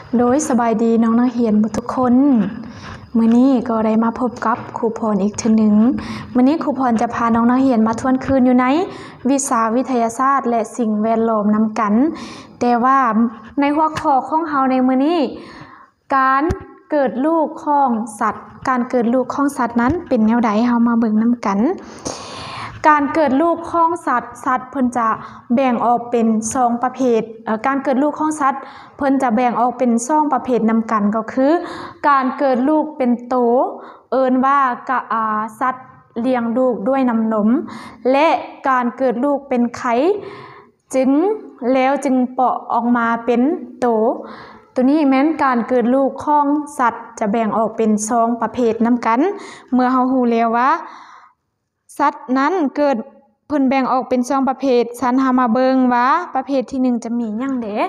โดยสบายดีน้องนักเรียนทุกคนมื้อนี้ก็ได้มาพบกับครูพรอีกทีหนึ่งมื้อนี้ครูพรจะพาน้องนักเรียนมาทวนคืนอยู่ในวิชาวิทยาศาสตร์และสิ่งแวดล้อมนำกันแต่ว่าในหัวข้อของเฮาในมื้อนี้การเกิดลูกของสัตว์การเกิดลูกของสัตว์นั้นเป็นแนวใดเฮามาเบิ่งนำกันการเกิดลูกของสัตว์เพิ่นจะแบ่งออกเป็น2ประเภทการเกิดลูกของสัตว์เพิ่นจะแบ่งออกเป็น2ประเภทนำกันก็คือการเกิดลูกเป็นโตเอิ้นว่าสัตว์เลี้ยงลูกด้วยน้ำนมและการเกิดลูกเป็นไข่จึงเปาะออกมาเป็นโตตัวนี้แม้นการเกิดลูกของสัตว์จะแบ่งออกเป็น2ประเภทนำกันเมื่อเฮาฮู้แล้วว่าสัตว์นั้นเกิดเพิ่นแบ่งออกเป็น2ประเภทฉันหามาเบิ่งว่าประเภทที่1จะมีหยังเด้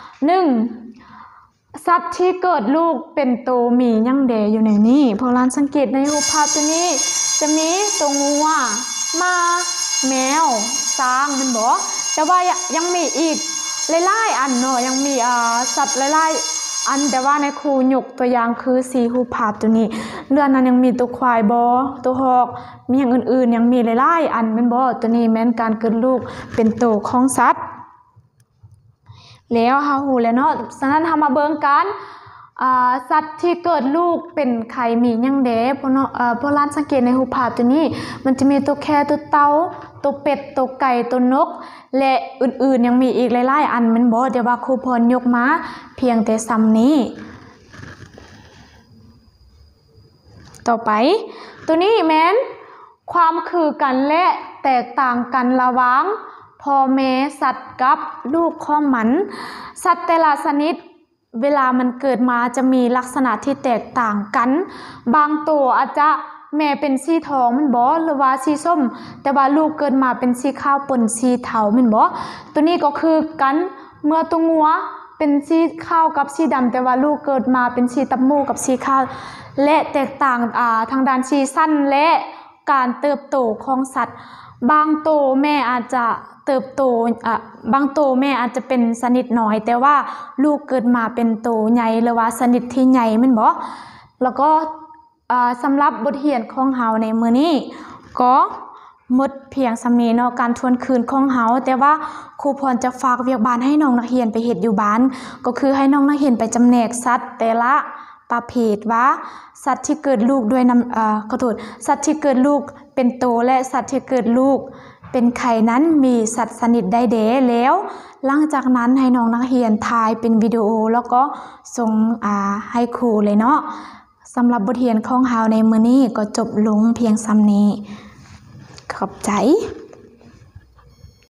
1สัตว์ที่เกิดลูกเป็นโตมีหยังเด้อยู่ในนี้พวกเราสังเกตในรูปภาพตัวนี้จะมีตัวงัวม้าแมวช้างมันบ่แต่ว่ายังมีอีกหลายๆอันเนาะยังมีสัตว์หลายๆอันแต่ว่าในครูยกตัวอย่างคือ4รูปภาพตัวนี้เรื่องนั้นยังมีตัวควายบ่ตัวหอกมีอย่างอื่นๆยังมีหลายๆอันแม่นบ่ตัวนี้แม่นการเกิดลูกเป็นโตของสัตว์แล้วเฮาฮู้แล้วเนาะฉะนั้นเฮามาเบิ่งกันสัตว์ที่เกิดลูกเป็นไข่มีหยังเด้พวกเราสังเกตในรูปภาพตัวนี้มันจะมีตัวแค่ตัวเต่าตัวเป็ดตัวไก่ตัวนกและอื่นๆยังมีอีกหลายๆอันแม่นบ่เดี๋ยวว่าครูพรยกมาเพียงแต่ซ้ำนี้ต่อไปตัวนี้แม่นความคือกันและแตกต่างกันระหว่างพ่อแม่สัตว์กับลูกของมันสัตว์แต่ละชนิดเวลามันเกิดมาจะมีลักษณะที่แตกต่างกันบางตัวอาจจะแม่เป็นสีทองมันบ่หรือว่าสีส้มแต่ว่าลูกเกิดมาเป็นสีขาวปนสีเทามันบ่ตัวนี้ก็คือกันเมื่อตัวงัวเป็นสีขาวกับสีดำแต่ว่าลูกเกิดมาเป็นสีตับหมูกับสีขาวและแตกต่างทางด้านสีสั้นและการเติบโตของสัตว์บางตัวแม่อาจจะเติบโตบางตัวแม่อาจจะเป็นชนิดน้อยแต่ว่าลูกเกิดมาเป็นโตใหญ่หรือว่าชนิดที่ใหญ่แม่นบ่แล้วก็สำหรับบทเรียนของเฮาในมื้อนี้ก็หมดเพียงส่ำนี้เนาะการทวนคืนของเฮาแต่ว่าครูพรจะฝากเวียกบ้านให้น้องนักเรียนไปเฮ็ดอยู่บ้านก็คือให้น้องนักเรียนไปจำแนกสัตว์แต่ละประเภทว่าสัตว์ที่เกิดลูกด้วยสัตว์ที่เกิดลูกเป็นโตและสัตว์ที่เกิดลูกเป็นไข่นั้นมีสัตว์ชนิดใดเด้แล้วหลังจากนั้นให้น้องนักเรียนถ่ายเป็นวิดีโอแล้วก็ส่งให้ครูเลยเนาะสำหรับบทเรียนของเฮาในมื้อนี้ก็จบลงเพียงส่ำนี้ขอบใจ